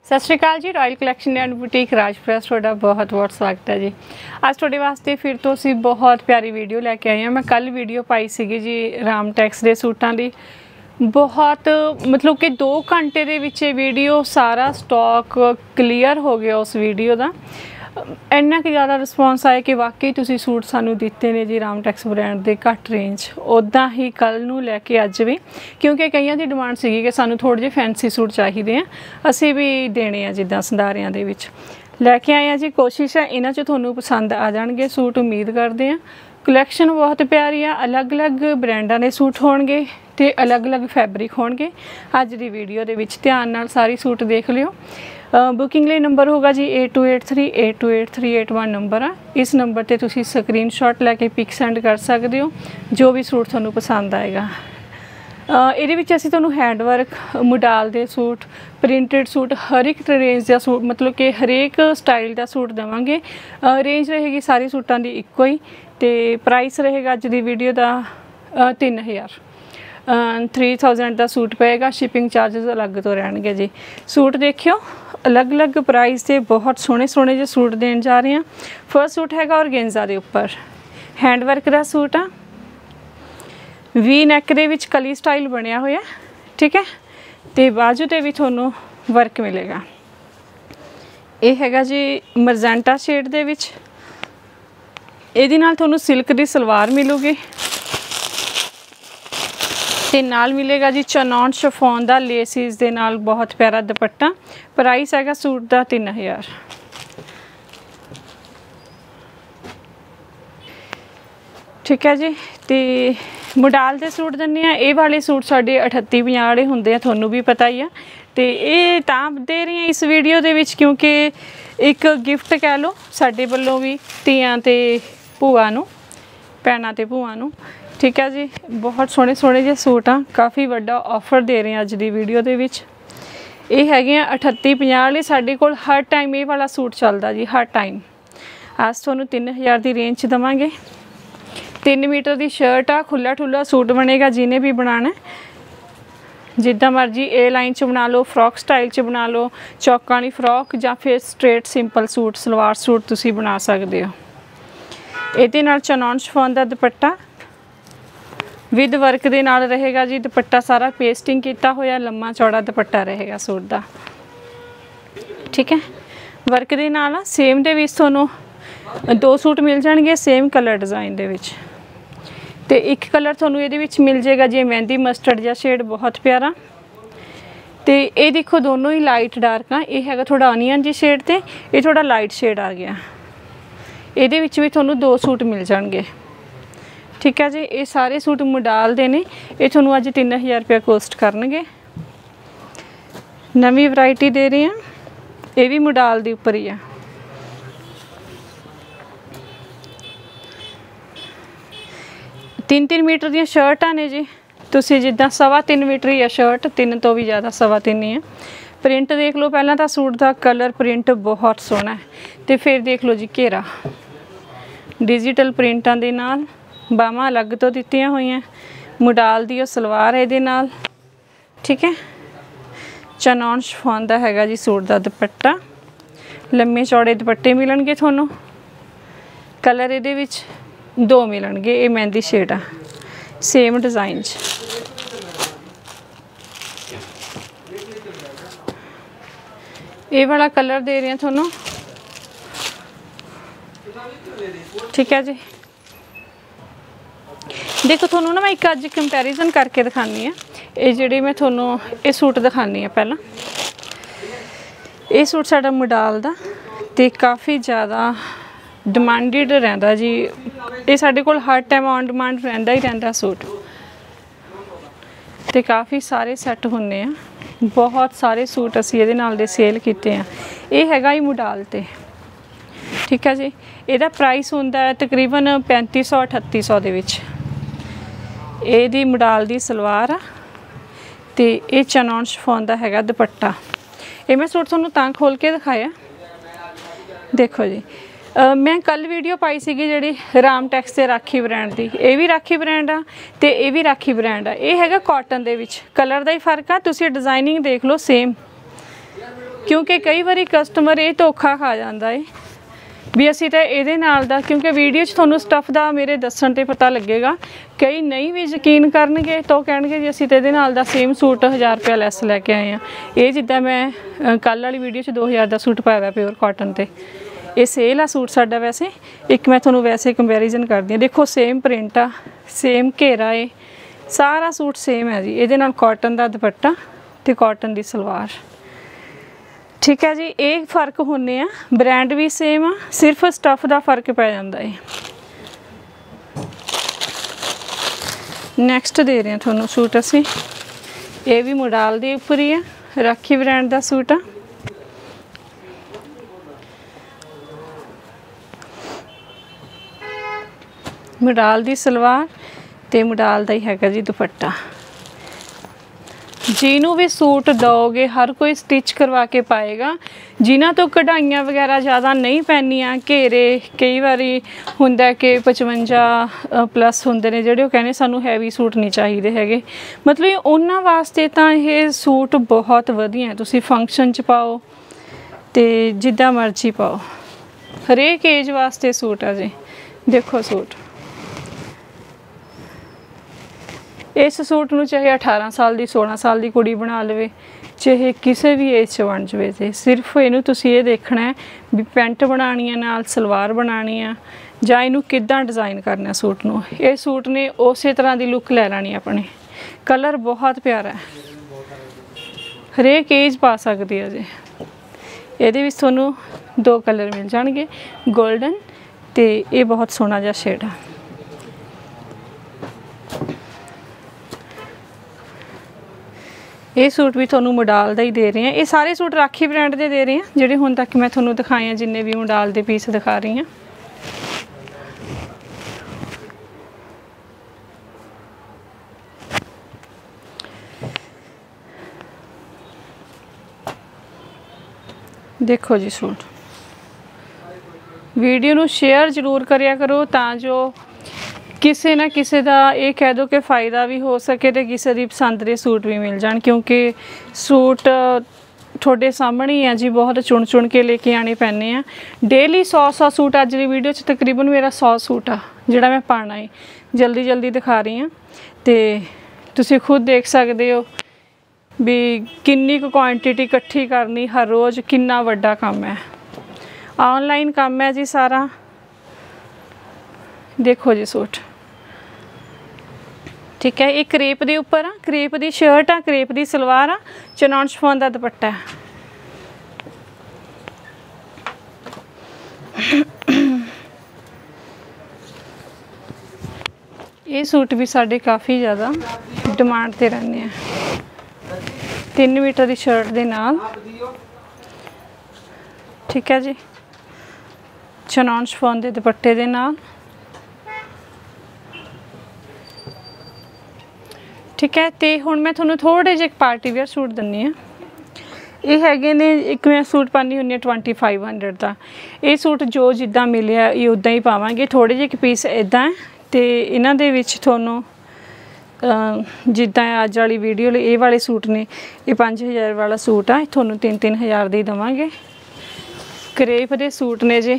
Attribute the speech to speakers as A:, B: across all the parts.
A: सत Sri Akal ji. Royal collection and boutique राजप्रैस तुहाडा बहुत बहुत स्वागत है जी। अज तुहाडे वास्ते फिर तो असीं बहुत प्यारी वीडियो लैके आए हैं। मैं कल वीडियो पाई सीगी जी रामटैक्स के सूटां दी। बहुत मतलब कि 2 घंटे दे विच वीडियो सारा स्टॉक क्लीयर हो गया उस वीडियो का। इन्ना कि ज़्यादा रिस्पॉन्स आया कि वाकई तुसीं सूट सानू दिते ने जी रामटैक्स ब्रांड के घट रेंज। उदा ही कल नूं लैके अज भी, क्योंकि कईयां दी डिमांड सीगी कि सानू थोड़े जे फैंसी सूट चाहिए हैं, असीं भी देने आ जिद्दां संधारियां दे विच लैके आए हैं जी। कोशिश है इन्हां 'च तुहानूं पसंद आ जाणगे सूट, उम्मीद करते हैं। कलैक्शन बहुत प्यारी है, अलग अलग ब्रांडां दे सूट होणगे ते अलग अलग फैब्रिक होणगे। अज दी वीडियो दे विच ध्यान नाल सारी सूट देख लिओ। बुकिंग लिए नंबर होगा जी 8283828381 नंबर आ। इस नंबर ते तुसी स्क्रीनशॉट लैके पिक सेंड कर सकते हो जो भी सूट तुहानूं पसंद आएगा। ਇਹਦੇ ਵਿੱਚ ਅਸੀਂ ਤੁਹਾਨੂੰ हैंड वर्क, मोडाल ਦੇ सूट, प्रिंटेड सूट, हर एक रेंज का सूट मतलब कि हरेक स्टाइल का सूट देवांगे। रेंज रहेगी सारी सूटां दी इक्को ही ते प्राइस रहेगा अज दी वीडियो का 3000 का सूट पेगा। शिपिंग चार्जेस अलग तो रहणगे जी। सूट देखियो अलग अलग प्राइस के बहुत सोहणे सोहणे जे सूट देण जा रहे हैं। फर्स्ट सूट हैगा ऑर्गेन्जा दे उपर हैंड वर्क का सूट आ। वी नैक दे विच कली स्टाइल बनिया होया, ठीक है। तो बाजू ते भी थोनों वर्क मिलेगा। ये हैगा जी मरजेंटा शेड दे विच। इहदे नाल थोनों सिल्क दी सलवार मिलूगी ते नाल मिलेगा जी चनौन शिफॉन दा लेसिस दे नाल बहुत प्यारा दुपट्टा। प्राइस हैगा सूट का 3000। ठीक है जी। तो मोडाल के सूट दिंदे आ। ये वाले सूट साढ़े 38-50 वाले होंदे आ, तुहानूं भी पता ही है। तो ये तां दे रही हैं इस वीडियो दे विच क्योंकि एक गिफ्ट कह लो साडे वल्लों भी धीआं ते भूआ नूं, भैणां ते भूआ नूं। ठीक है जी। बहुत सोहणे सोहणे जे सूट आ, काफ़ी वड्डा ऑफर दे रहे हैं अज दी वीडियो दे विच। ये हैगे 38-50 वाले। साडे कोल हर टाइम ये वाला सूट चलदा जी, हर टाइम। अस तुहानूं 3000 की रेंज च देवांगे। 3 मीटर की शर्ट आ, खुला ठुला सूट बनेगा जिन्हें भी बनाना। जिद्दां मर्जी ए लाइन च बना लो, फ्रॉक स्टाइल च बना लो, चौकां वाली फ्रॉक या फिर straight simple suit salwar suit तुसी बना सकते हो। इहदे नाल चनौन शिफॉन दा दुपट्टा विद वर्क दे नाल रहेगा जी। दुपट्टा सारा पेस्टिंग किया होया, लम्मा चौड़ा दुपट्टा रहेगा सूट का। ठीक है। वर्क दे नाल सेम दे विच तुहानूं 2 सूट मिल जाएंगे सेम कलर डिज़ाइन दे विच। तो एक कलर तुहानूं इहदे विच मिल जाएगा जी मेहंदी मस्टर्ड या शेड, बहुत प्यारा। तो ये देखो दोनों ही लाइट डार्क आ। ये हैगा थोड़ा अनियन जी शेड ते ये थोड़ा लाइट शेड आ गया। इहदे विच भी तुहानूं 2 सूट मिल जाएंगे। ठीक है जी। ये सारे सूट मोडाल दे ने। ये तुहानूं अज 3000 रुपया कोस्ट करनगे। नवीं वैरायटी दे रही हैं, ये भी मोडाल दे उपर ही है। तीन मीटर दी शर्टां ने जी। तुसी जिद्दां 3.25 मीटर ही है शर्ट, 3 तो भी ज़्यादा 3.25 ही है। प्रिंट देख लो पहला तो सूट का कलर प्रिंट बहुत सोहना है। तो फिर देख लो जी घेरा डिजिटल प्रिंटां दे नाल, बाहां अलग तो दित्तियां होईयां। मोडाल दी सलवार है इहदे नाल। ठीक है। चनौन शिफॉन दा हैगा जी सूट का दुपट्टा। लम्मे चौड़े दुपट्टे मिलणगे तुहानूं। कलर इहदे विच 2 मिलणगे। ये मेहंदी शेड आ सेम डिज़ाइन च। ये वाला कलर दे रही हैं थोनों। ठीक है जी। देखो थोनों ना मैं एक अज कंपैरिजन करके दिखानी है। ये जिहड़ी मैं थोनों ये सूट दिखानी है पहला। ये सूट साडा मोडाल दा ते काफ़ी ज़्यादा डिमांडिड रहिंदा जी। ये साडे कोल हर टाइम ऑन डिमांड रहिंदा ही रहिंदा सूट। ते काफ़ी सारे सैट हुंदे आ। बहुत सारे सूट असीं इहदे नाल दे सेल कीते हैं। ये हैगा ही मोडाल ते। ठीक है जी। इहदा प्राइस हुंदा है तकरीबन 3500-3800 दे विच। इहदी मोडाल दी सलवार आ ते ये चनौन शिफॉन दा हैगा दुपट्टा। ये मैं सूट तुहानूं तां खोल के दिखाया। देखो जी मैं कल वीडियो पाई सी जी रामटैक्स से राखी ब्रांड की। ये भी राखी ब्रांड आ ते ये भी राखी ब्रांड आ। ये हैगा कॉटन दे विच, कलर का ही फर्क आ। तुसीं डिज़ाइनिंग देख लो सेम क्योंकि कई बार कस्टमर ये धोखा खा जाता है भी असी तो ये क्योंकि वीडियो थोनों स्टफ का मेरे दसन ते पता लगेगा। कई नहीं भी यकीन करनगे तो कहेंगे जी असी तो ये सेम सूट 1000 रुपया लैस लैके आए हैं। ये जिद्दां मैं कल वाली वीडियो 2000 का सूट पाया प्योर कॉटन ते ये सेल आ सूट साडा। वैसे एक मैं थोनों वैसे कंपैरिजन करदी हां, देखो सेम प्रिंट आ, सेम घेरा है, सारा सूट सेम है जी। ये नाल कॉटन का दुपट्टा ते कॉटन की सलवार, ठीक है जी। एक फ़र्क होने आ, ब्रांड भी सेम आ, सिर्फ स्टफ का फर्क पै जाता है। नैक्सट दे रहे हैं थोनों सूट असी, ये भी मोडाल के उपर ही है, राखी ब्रांड का सूट आ। मोडाल की सलवार ते मोडाल का ही हैगा जी दुपट्टा। जिन्हों भी सूट दोगे हर कोई स्टिच करवा के पाएगा। जिन्हों तो कढ़ाइयाँ वगैरह ज़्यादा नहीं पैनियाँ, घेरे कई बारी हुंदा कि 55 प्लस होंदे ने जिहड़े कहने सानू हैवी सूट नहीं चाहिए हैगे, मतलब उन्हां वास्ते तां ये सूट बहुत वधिया है। तुसी फंक्शन च पाओ ते जिद्दां मर्जी पाओ, हरेक एज वास्ते सूट है जी। देखो सूट इस सूट नूं चाहे 18 साल की 16 साल की कुड़ी बना लवे, चाहे किसी भी एज च बन जाए। तो सिर्फ इनू तुसी ये देखना है भी पेंट बनानी है नाल सलवार बनानी है जां इनू किद्दां डिज़ाइन करना सूट नूं। ये सूट ने उस तरह की लुक लै लैनी अपने। कलर बहुत प्यारा है, हरेक एज पा सकती है जी। ये भी तुहानूं 2 कलर मिल जाएंगे, गोल्डन ते ये बहुत सोहना जिहा शेड है। ये सूट भी थोनों मोडाल का ही दे रहे हैं। ये सारे सूट राखी ब्रांड के दे रहे हैं जिहड़े हुण तक मैं थोनों दिखाए हैं, जिन्ने भी मोडाल के पीस दिखा रही हैं। देखो जी सूट, वीडियो नूं शेयर जरूर करिया करो तां जो किसी ना किसी का ये कह दो कि फ़ायदा भी हो सके तो किसी की पसंद के सूट भी मिल जाए। क्योंकि सूट थोड़े सामने ही है जी, बहुत चुन चुन के लेके आने पैने हैं। डेली 100 सूट, अज की वीडियो तकरीबन मेरा 100 सूट आ जिहड़ा मैं पाना है, जल्दी जल्दी दिखा रही हूँ। तो तुसी खुद देख सकते हो भी किन्नी क्वांटिटी इकट्ठी करनी हर रोज़ किन्ना वड्डा काम है। ऑनलाइन काम है जी सारा। देखो जी सूट, ठीक है। एक क्रेप के उपर आ, क्रेप की शर्ट आ, क्रेप की सलवार आ, चनौन शिफॉन का दुपट्टा है। ये सूट भी साढ़े काफ़ी ज़्यादा डिमांड ते रहने हैं। 3 मीटर की शर्ट के नाल, ठीक है जी, चनौन शिफॉन के दुपट्टे के नाल, ठीक है। तो हुण मैं थोनों थोड़े जे पार्टी वेयर सूट दिन्नी हां। ये हैगे ने, एक मैं सूट पानी हुंदी 2500 का। ये सूट जो जिद्दां मिलिया ये उद्दां ही पावांगे। थोड़े जे पीस इदां है तो इन्हां दे विच थोनों जिद्दां अज वाली वीडियो ये वाले सूट ने, ये 5000 वाला सूट आ, थोनों 3-3 हज़ार दी देवांगे। क्रेप दे सूट ने जी,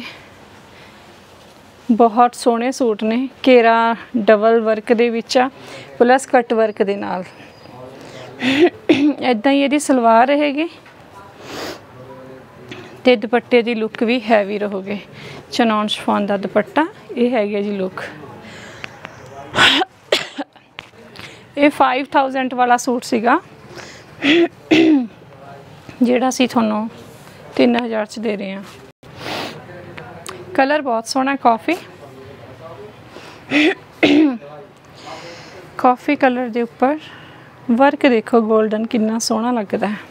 A: बहुत सोहने सूट ने। घेरा डबल वर्क दे विच आ, प्लस कट वर्क दे नाल। इदां ही इहदी सलवार रहेगी ते दुपट्टे की लुक भी हैवी रहोगे। चनौन शिफॉन का दुपट्टा, ये है जी लुक। ये 5000 वाला सूट सीगा जिहड़ा असीं तुहानूं 3000 च दे रहे हैं। कलर बहुत सोहना कॉफ़ी कॉफ़ी कलर के उपर वर्क देखो गोल्डन कितना सोहना लगता है।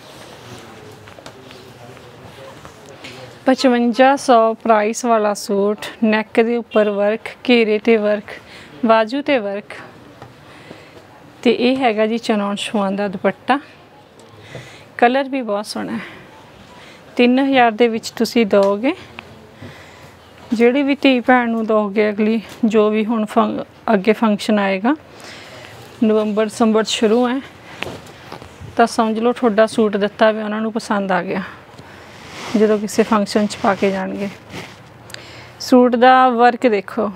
A: 5500 प्राइस वाला सूट, नैक के उपर वर्क, घेरे ते वर्क, बाजू ते वर्क। तो ये हैगा जी चनौन शिफॉन का दुपट्टा। कलर भी बहुत सोहना है। 3000 दे विच तुसी दोगे, जिहड़ी भी धी भैन नूं दोगे अगली, जो भी हुण अगे फंक्शन आएगा, नवंबर दिसंबर शुरू है, तो समझ लो थोड़ा सूट दिता भी उन्होंने पसंद आ गया। ਜਦੋਂ ਕਿਸੇ ਫੰਕਸ਼ਨ 'ਚ ਪਾ ਕੇ ਜਾਣਗੇ। सूट ਦਾ ਵਰਕ ਦੇਖੋ,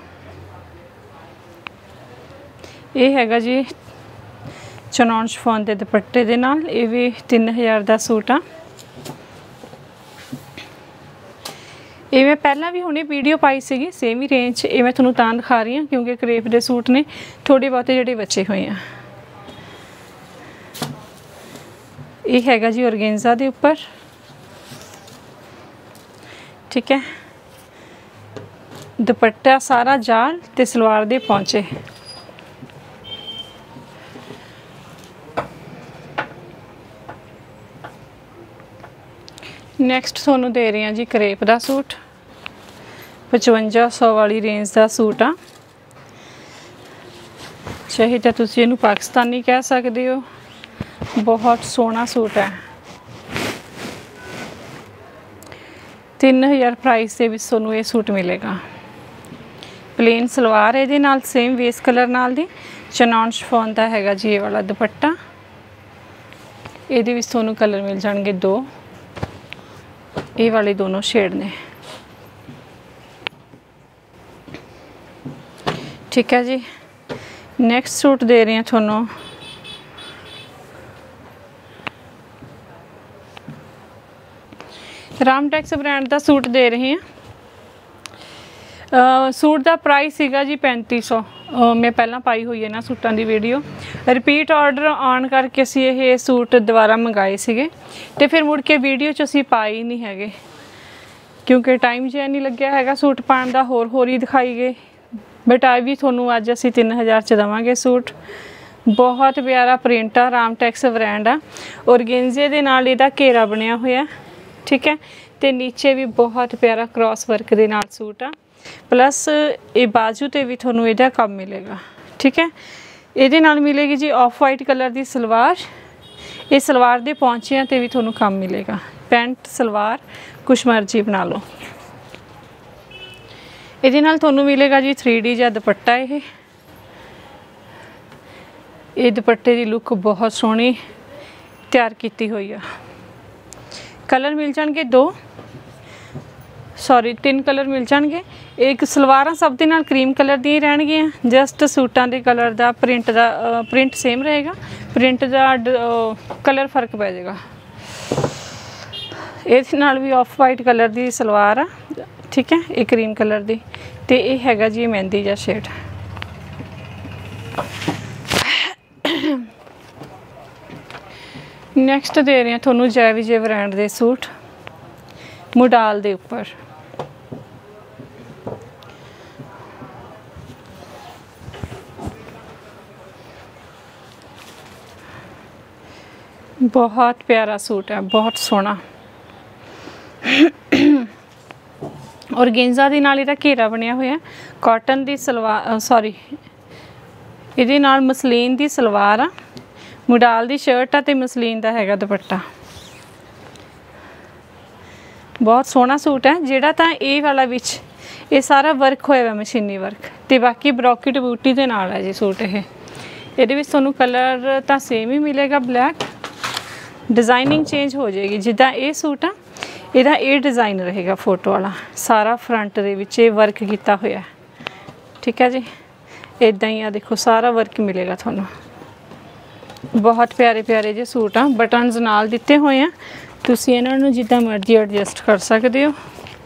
A: ਇਹ ਹੈਗਾ ਜੀ ਚਨੌਨ ਸ਼ਿਫੋਨ ਦੇ ਦੁਪੱਟੇ ਦੇ ਨਾਲ। ਇਹ ਵੀ 3000 ਦਾ ਸੂਟ ਆ। ਇਹ ਮੈਂ ਪਹਿਲਾਂ ਵੀ ਹੁਣੇ ਵੀਡੀਓ ਪਾਈ ਸੀਗੀ ਸੇਮ ਹੀ ਰੇਂਜ। ਇਹ ਮੈਂ ਤੁਹਾਨੂੰ ਤਾਂ ਦਿਖਾ ਰਹੀ ਹਾਂ ਕਿਉਂਕਿ ਕਰੇਪ ਦੇ ਸੂਟ ਨੇ ਥੋੜੇ ਬਹੁਤੇ ਜਿਹੜੇ ਬਚੇ ਹੋਏ ਆ। ਇਹ ਹੈਗਾ ਜੀ ਔਰਗेन्जा ਦੇ ਉੱਪਰ, ठीक है। दुपट्टा सारा जाल ते सलवार दे पहुंचे। नैक्सट तुहानूं दे रही जी करेप का सूट। 5500 वाली रेंज का सूट आ। चाहे तो तुसीं इहनूं पाकिस्तानी कह सकते हो। बहुत सोहना सूट है। 3000 प्राइस के विच तुहानूं ये सूट मिलेगा। प्लेन सलवार ये नाल सेम वेस कलर नाल दी चनौन शिफोन का हैगा जी। ये वाला दुपट्टा ये विच तुहानूं कलर मिल जाएंगे 2। ये वाले दोनों शेड ने, ठीक है जी। नैक्सट सूट दे रही हैं तुहानूं रामटेक्स ब्रांड का सूट दे रहे हैं। सूट का प्राइस सीगा जी 3500। मैं पहला पाई हुई है ना सूटों की वीडियो। रिपीट ऑर्डर आन करके असी ये सूट दोबारा मंगाए सीगे ते फिर मुड़ के वीडियो च असी पाए ही नहीं है क्योंकि टाइम जिहा नहीं लग्या हैगा सूट पाने का। होर ही दिखाई गए बट आ भी थोनों अज असी 3000 च देवांगे सूट। बहुत प्यारा प्रिंट आ, रामटेक्स ब्रांड आ। ऑर्गेन्जे दे नाल इहदा घेरा बनिया होया, ठीक है। तो नीचे भी बहुत प्यारा क्रॉस वर्क के नाल सूट आ। प्लस ये बाजू ते भी थोनों इहदा काम मिलेगा, ठीक है। इहदे नाल मिलेगी जी ऑफ वाइट कलर की सलवार। ये सलवार दे पौंचियां ते भी थोनों काम मिलेगा। पैंट सलवार कुछ मर्जी बना लो। इहदे नाल थोनों मिलेगा जी 3D जा दुपट्टा। ये दुपट्टे की लुक बहुत सोहनी तैयार की हुई है। कलर मिल जाएंगे 2, सॉरी 3 कलर मिल जाएंगे। एक सलवार सब दे नाल क्रीम कलर दी रहणगियां। जस्ट सूटां दे कलर दा प्रिंट सेम रहेगा, प्रिंट दा कलर फर्क पै जाएगा। इस नाल भी ऑफ वाइट कलर दी सलवार आ, ठीक है। ये क्रीम कलर दी ते ये हैगा जी मेहंदी जा शेड। नैक्सट दे रहे हैं थोनों जय विजय ब्रांड के सूट मुडाल दे उपर। बहुत प्यारा सूट है, बहुत सोहना। ऑर्गेन्जा दे नाल इहदा घेरा बनिया होया। कॉटन दी सलवार, सॉरी इहदे नाल मसलीन दी सलवार आ। मुडाल दी शर्ट आ ते मसलीन दा हैगा दुपट्टा। बहुत सोहना सूट है। जिहड़ा तां ये वाला विच ये सारा वर्क होया हुआ मशीनी वर्क ते बाकी ब्रॉकेट बूटी दे नाल है जी सूट। ये विच तुहानूं कलर तां सेम ही मिलेगा ब्लैक। डिज़ाइनिंग चेंज हो जाएगी। जिद्दां ये सूट आ इहदा ये डिज़ाइन रहेगा फोटो वाला सारा फ्रंट दे विच ये वर्क किया होया, ठीक है जी। इदां ही आ देखो सारा वर्क मिलेगा तुहानूं। बहुत प्यारे प्यारे जे सूट आ। बटन्स नाल दिते हुए हैं, तुसीं इन्हां नूं जिद्दां मर्जी एडजस्ट कर सकते हो।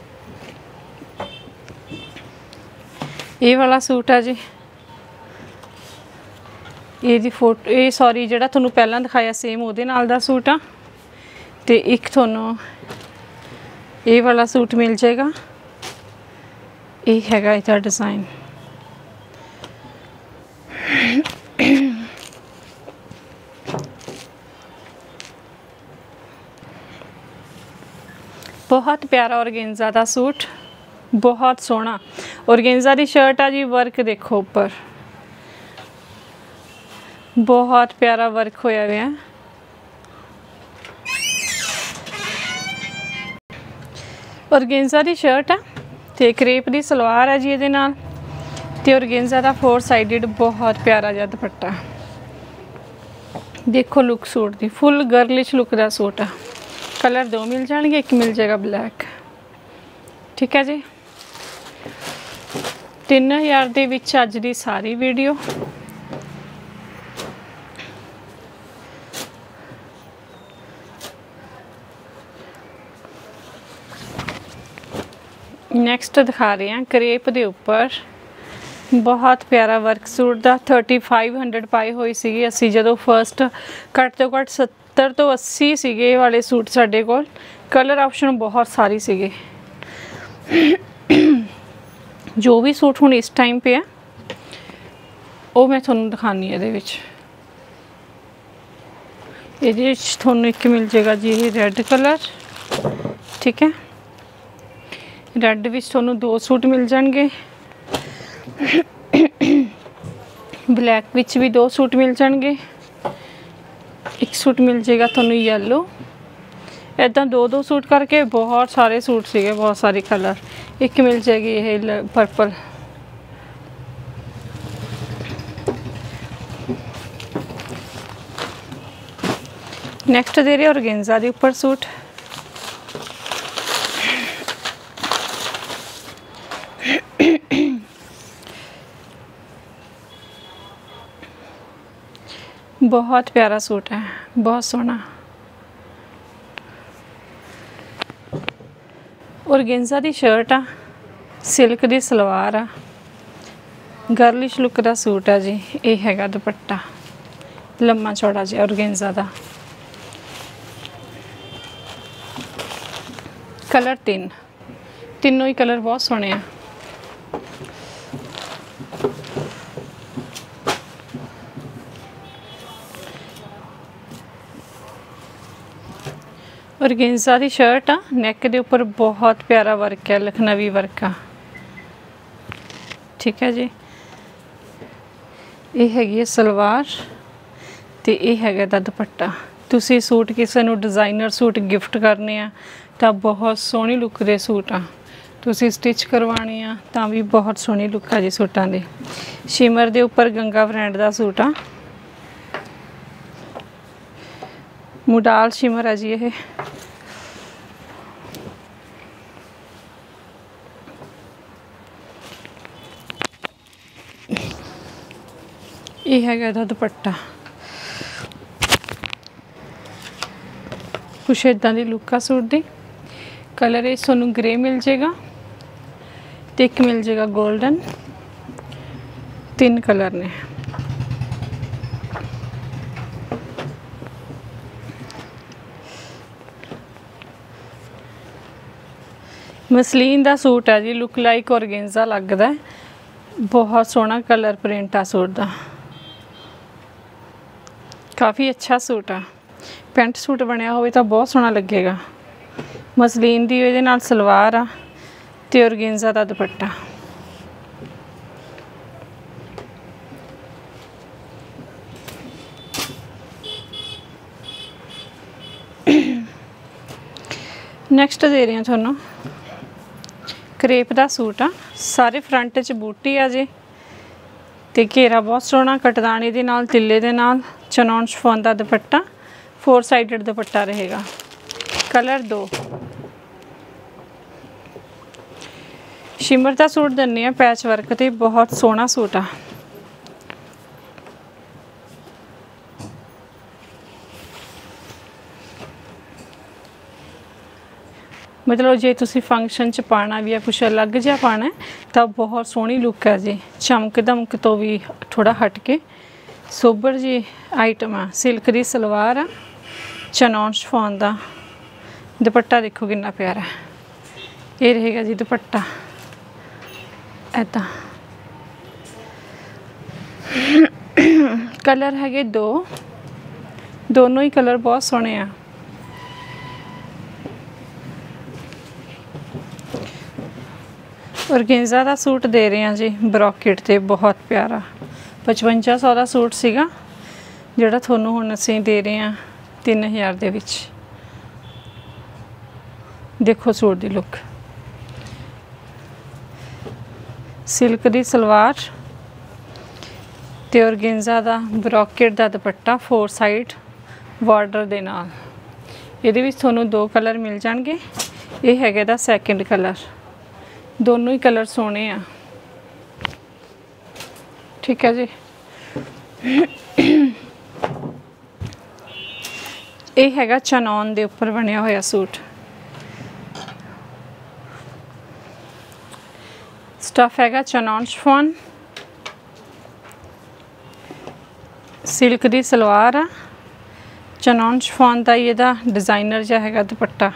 A: ये वाला सूट है जी। ये फोटो ये सॉरी जिहड़ा तुहानूं पहलां दिखाया सेम उहदे नाल दा सूट आ। ते एक तुहानूं ये वाला सूट मिल जाएगा। ये हैगा इहदा डिज़ाइन। बहुत प्यारा ऑर्गेन्जा का सूट, बहुत सोहना। ऑर्गेन्जा की शर्ट आ जी। वर्क देखो ऊपर बहुत प्यारा वर्क होया हुआ है। ऑर्गेन्जा की शर्ट आ ते क्रेप की सलवार है जी। ये नाल ते ऑर्गेन्जा का 4 साइडेड बहुत प्यारा जा दुपट्टा। देखो लुक सूट की फुल गर्लिश लुक का सूट आ। कलर 2 मिल जाएंगे, एक मिल जाएगा ब्लैक। ठीक है जी, 3000 ਦੇ ਵਿੱਚ ਅੱਜ ਦੀ ਸਾਰੀ ਵੀਡੀਓ। ਨੈਕਸਟ ਦਿਖਾ ਰਹੇ ਹਾਂ ਕ੍ਰੇਪ ਦੇ ਉੱਪਰ ਬਹੁਤ ਪਿਆਰਾ ਵਰਕ ਸੂਟ ਦਾ 3500 ਪਾਈ ਹੋਈ ਸੀਗੀ ਅਸੀਂ ਜਦੋਂ ਫਸਟ। ਘੱਟ ਤੋਂ ਘੱਟ 70 ਤੋਂ 80 ਸੀਗੇ ਇਹ ਵਾਲੇ ਸੂਟ ਸਾਡੇ ਕੋਲ। ਕਲਰ ਆਪਸ਼ਨ ਬਹੁਤ ਸਾਰੇ ਸੀਗੇ। ਜੋ ਵੀ ਸੂਟ ਹੁਣ ਇਸ ਟਾਈਮ पे ਆ ਉਹ ਮੈਂ ਤੁਹਾਨੂੰ ਦਿਖਾਣੀ ਇਹਦੇ ਵਿੱਚ। ਇਹਦੇ ਵਿੱਚ ਤੁਹਾਨੂੰ ਇੱਕ ਮਿਲ ਜਾਏਗਾ ਜੀ ਇਹ ਰੈੱਡ ਕਲਰ। ਠੀਕ ਹੈ, ਰੈੱਡ ਵਿੱਚ ਤੁਹਾਨੂੰ 2 ਸੂਟ ਮਿਲ ਜਾਣਗੇ। ब्लैक विच भी 2 सूट मिल जाएंगे। एक सूट मिल जाएगा थोनू येलो। इदा 2-2 सूट करके बहुत सारे सूट सीगे, बहुत सारे कलर। एक मिल जाएगी ये पर्पल। नेक्स्ट दे रहे ऑर्गेन्जा के ऊपर सूट। बहुत प्यारा सूट है, बहुत सोहना। ऑर्गेन्जा दी शर्ट आ, सिल्क दी सलवार आ, गर्लिश लुक दा सूट है जी। ये हैगा दुपट्टा लम्मा चौड़ा जी ऑर्गेन्जा दा। कलर 3, तीनों ही कलर बहुत सोहने आ। ऑर्गेन्जा दी शर्ट आ, नैक के ऊपर बहुत प्यारा वर्क है, लखनवी वर्क आ। ठीक है जी, ये हैगी है सलवार ते ये हैगा दा दुपट्टा। तुसी सूट किसी नूं डिज़ाइनर सूट गिफ्ट करने आ तां बहुत सोहनी लुक दे सूट आ। तुसी स्टिच करवाने आ तां भी बहुत सोहनी लुक आ जी सूटां दे। शिमर दे ऊपर गंगा ब्रांड दा सूट आ, मुडाल शिमर है जी। ये हैगा दा दुपट्टा। कुछ इदा की लुक आ सूट दी। कलर ये सोनू ग्रे मिल जाएगा तो एक मिल जाएगा गोल्डन। 3 कलर ने। मसलीन दा सूट है जी, लुक लाइक ऑर्गेन्जा लगता है। बहुत सोहना कलर प्रिंट आ सूट दा, काफ़ी अच्छा सूट आ। पेंट सूट बनया होवे तो बहुत सोहना लगेगा। मसलीन दी इहदे नाल सलवार आ ते ऑर्गेन्जा दा दुपट्टा। नैक्सट दे रही हूँ थोनों करेप दा सूट आ। सारे फ्रंट च बूटी आ जी ते घेरा बहुत सोहना कटदानी दे नाल तिल्ले दे नाल। चनौन शिफॉन दा दुपट्टा, 4 साइडेड दुपट्टा रहेगा। कलर 2। शिमर दा सूट दिन्ने आ पैच वर्क ते बहुत सोहना सूट आ। मतलब जे तुसी फंक्शन च पाना भी है, कुछ अलग जिहा पाना है तो बहुत सोहनी लुक है जी। चमक दमक तो भी थोड़ा हट के सोबर जी आइटम आ। सिल्क दी सलवार आ, चनौन शिफॉन दा दुपट्टा। देखो कितना प्यारा है। ये रहेगा जी दुपट्टा ऐदा। कलर है 2, दोनों ही कलर बहुत सोहने आ। ऑर्गेन्जा दा सूट दे रहे हैं जी ब्रॉकेट ते, बहुत प्यारा। 5500 का सूट सीगा जिहड़ा थोनू हुण असीं दे रहे हैं 3000 दे विच। देखो सूट दी लुक। सिल्क दी सलवार ते ऑर्गेन्जा दा ब्रॉकेट दा दुपट्टा 4 साइड बॉर्डर दे नाल। ਇਹਦੇ ਵਿੱਚ ਤੁਹਾਨੂੰ 2 ਕਲਰ ਮਿਲ ਜਾਣਗੇ। ਇਹ ਹੈਗਾ ਦਾ ਸੈਕਿੰਡ ਕਲਰ। ਦੋਨੋਂ ਹੀ ਕਲਰ ਸੋਹਣੇ ਆ, ਠੀਕ ਹੈ ਜੀ। ਇਹ ਹੈਗਾ ਚਨੌਨ ਦੇ ਉੱਪਰ ਬਣਿਆ ਹੋਇਆ ਸੂਟ। ਸਟਫ ਹੈਗਾ ਚਨੌਨ ਸ਼ਿਫੋਨ, ਸਿਲਕ ਦੀ ਸਲਵਾਰ ਆ। ਚਨੌਨ ਸ਼ਿਫੋਨ ਦਾ ਇਹਦਾ ਡਿਜ਼ਾਈਨਰ ਜਿਹਾ ਹੈਗਾ ਦੁਪੱਟਾ।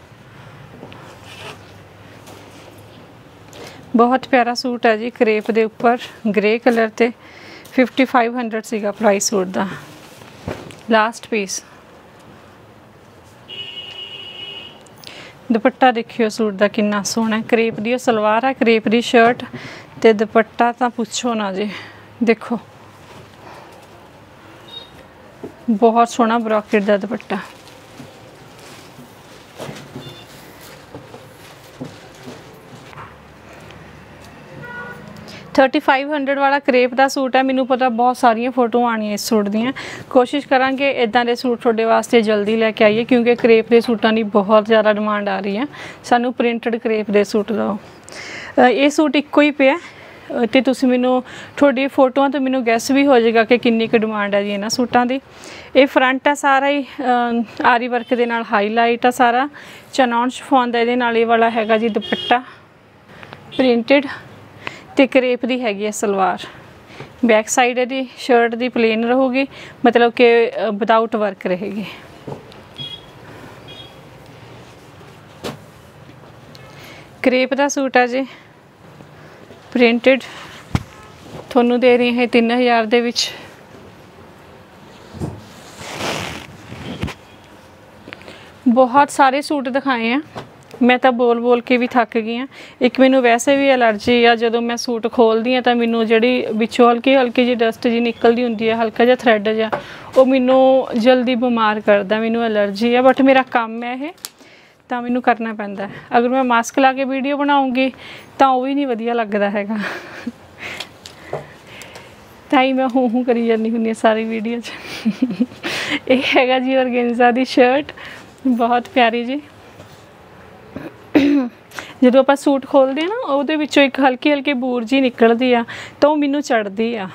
A: बहुत प्यारा सूट है जी, क्रेप दे ऊपर ग्रे कलर ते 5500 सीगा प्राइस सूट दा। लास्ट पीस दुपट्टा देखियो सूट दा कितना सोहना है। क्रेप दी सलवार है, क्रेप दी शर्ट ते दुपट्टा तां पुछो ना जी। देखो बहुत सोहना ब्रॉकेट दा दुपट्टा। $3500 वाला क्रेप का सूट है। मैनू पता बहुत सारिया फोटो आनिया इस सूट दियाँ। कोशिश करांगे इदां दे सूट थोड़े वास्ते जल्दी लैके आइए, क्योंकि क्रेप के सूटों की बहुत ज़्यादा डिमांड आ रही है। सानू प्रिंटेड क्रेप के सूट दो। ये सूट इक्को ही पे तो तुसीं मैनू थोड़ी फोटोआं तो मैनू गैस भी हो जाएगा कि किन्नी क डिमांड है जी इन्हां सूटां दी। ये फ्रंट है सारा ही आरी वर्क दे नाल हाईलाइट है सारा। चनौन शिफॉन दा इहदे नाल ये वाला हैगा जी दुपट्टा प्रिंटेड ते क्रेप दी हैगी है सलवार। बैक साइड है शर्ट दी प्लेन रहूगी, मतलब कि विदाउट वर्क रहेगी। क्रेप का सूट है जी प्रिंटेड, थोनू दे रही है 3000 दे विच। बहुत सारे सूट दिखाए हैं, मैं तो बोल बोल के भी थक गई हाँ। एक मैनू वैसे भी एलर्जी आ, जो मैं सूट खोलती हाँ तो मैनू जी बिचों हल्की हल्की जी डस्ट जी निकलती होंगी है, हल्का जिहा थ्रैड जा वो मैनू जल्दी बीमार करता। मैनू एलर्जी है, बट मेरा काम है ये तो मैनू करना पैंदा है। अगर मैं मास्क ला के वीडियो बनाऊँगी तो वो भी नहीं वधिया लगता हैगा। ताई मैं हूँ करी जानी हुंदी सारी वीडियो च। ये हैगा जी ऑर्गेन्जा दी शर्ट, बहुत प्यारी जी। जो आप सूट खोलते हैं ना वो एक हल्की हल्की बूर जी निकलती आ तो मैनू चढ़ती आ।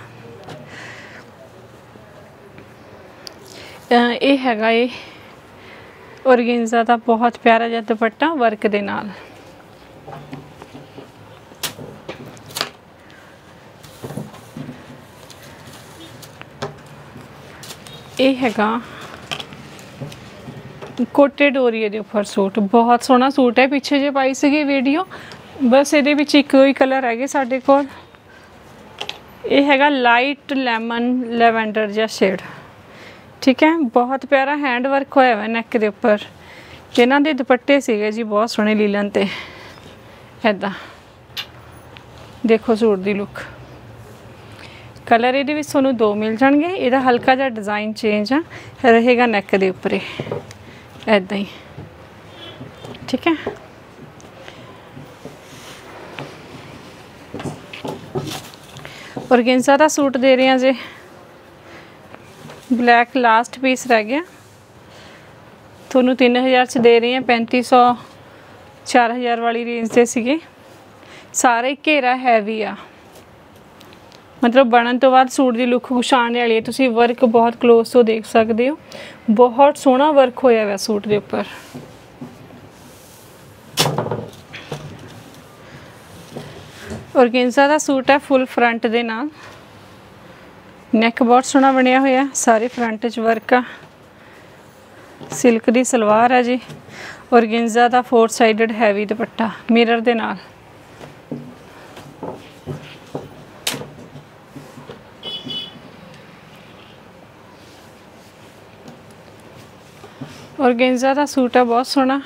A: ये हैगा ये ऑर्गेन्जा का बहुत प्यारा जिहा दुपट्टा वर्क दे नाल। ये हैगा कोटेड डोरी दे उपर सूट, बहुत सोहना सूट है। पिछे जे पाई सी वीडियो, बस ये एक ही कलर है साडे कोल। ये हैगा लाइट लैमन लैवेंडर जहा शेड, ठीक है। बहुत प्यारा हैंड वर्क होया हुआ नैक के उपर। इन्हां दे दुपट्टे सीगे जी बहुत सोहने लीलन ते ऐदा। देखो सूट की लुक, कलर ये तुहानूं 2 मिल जाएंगे। इहदा हल्का जिहा डिज़ाइन चेंज आ रहेगा नैक के उपर ऐदा ही, ठीक है। ऑर्गेन्जा का सूट दे रहे हैं जी ब्लैक, लास्ट पीस रह गया। थोनू 3000 च दे रहे हैं, 3500 4000 वाली रेंज से सीगे। सारे घेरा हैवी आ, मतलब बनन तो बाद सूट की लुक कुछ आने वाली है। तुसी वर्क बहुत क्लोज तो देख सकते हो, बहुत सोहना वर्क होया हुआ सूट के उपर। ऑर्गेन्जा का सूट है फुल फ्रंट दे नाल, नैक बहुत सोहना बनया होया, सारे फ्रंट च वर्क आ। सिल्क दी सलवार है जी। ऑर्गेन्जा का 4 साइडेड हैवी दुपट्टा मिरर दे नाल। ऑर्गेन्जा का सूट है बहुत सोहना,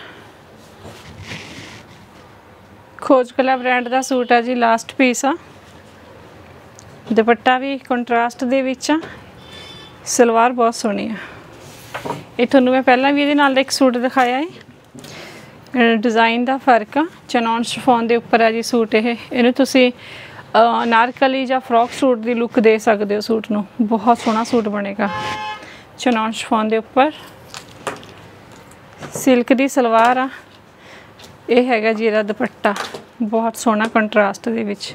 A: खोज कला ब्रांड का सूट है जी। लास्ट पीस आ, दुपट्टा भी कंट्रास्ट दे विच आ, सलवार बहुत सोहनी है। ये थोनू मैं पहला भी ये नाल एक सूट दिखाया है, डिज़ाइन का फर्क आ। चनौन शिफॉन के उपर है जी सूट। इहनूं तुसीं अनारकली या फ्रॉक सूट की लुक दे सकते हो सूट नूं, बहुत सोहना सूट बनेगा। चनौन शिफॉन के उपर सिल्क दी सलवार आ, ये हैगा जी इहदा दुपट्टा, बहुत सोहना कंट्रास्ट दे विच।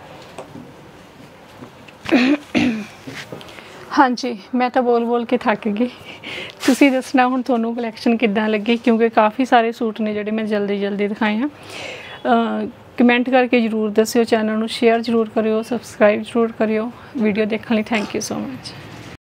A: हाँ जी, मैं तो बोल बोल के थक गई। तुसी दसना हुण तुहानूं कलैक्शन किद्दां लगी, क्योंकि काफ़ी सारे सूट ने जिहड़े मैं जल्दी जल्दी दिखाए हैं। कमेंट करके जरूर दस्सिओ, चैनल नूं शेयर जरूर करियो, सबसक्राइब जरूर करियो। वीडियो देखने लई थैंक यू सो मच।